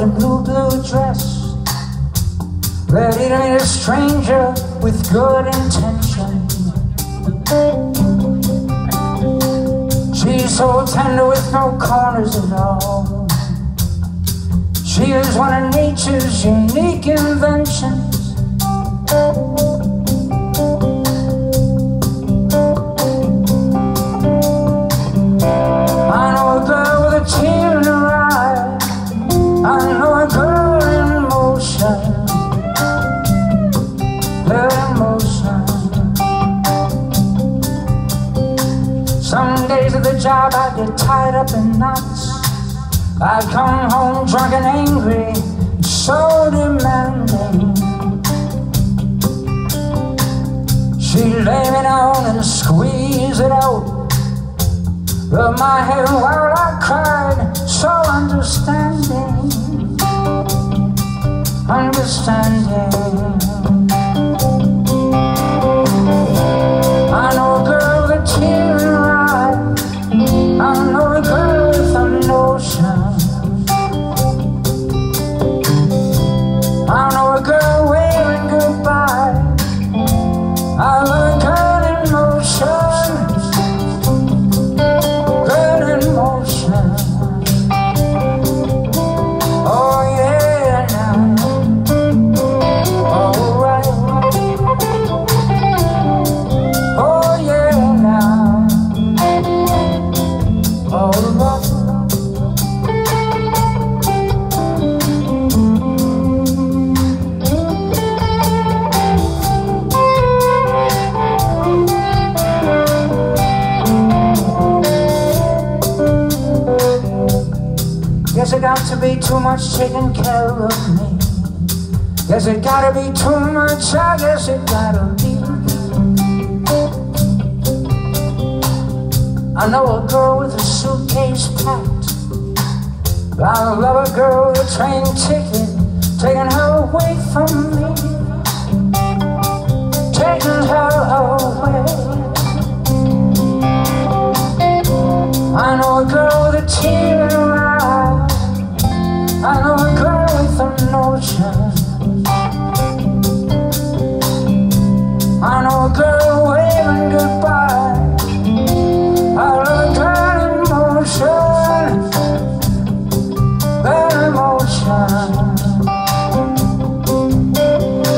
a blue dress, ready to meet a stranger with good intentions. She's so tender with no corners at all. She is one of nature's unique inventions. I know a girl with a tear in her eye. I know a girl in motion, her emotion. Some days at the job I get tied up in knots. I come home drunk and angry, so demanding. She lay me down and squeeze it out, rub my head while I cried, so understanding, understanding. I know a girl with a tear in her eye. I know a girl with a notion. I know a girl waving goodbye. I love a girl in motion, girl in motion. Oh yeah, now, alright. Oh yeah, now, alright. Guess it got to be too much taking care of me. Guess it gotta be too much, I guess it gotta be. I know a girl with a suitcase packed. I love a girl with a train ticket, taking her away from me, taking her away. I know a girl with a tear in her eye. I know a girl with a notion. I know a girl waving goodbye. I love a girl in motion, girl in motion.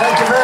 Thank you very much.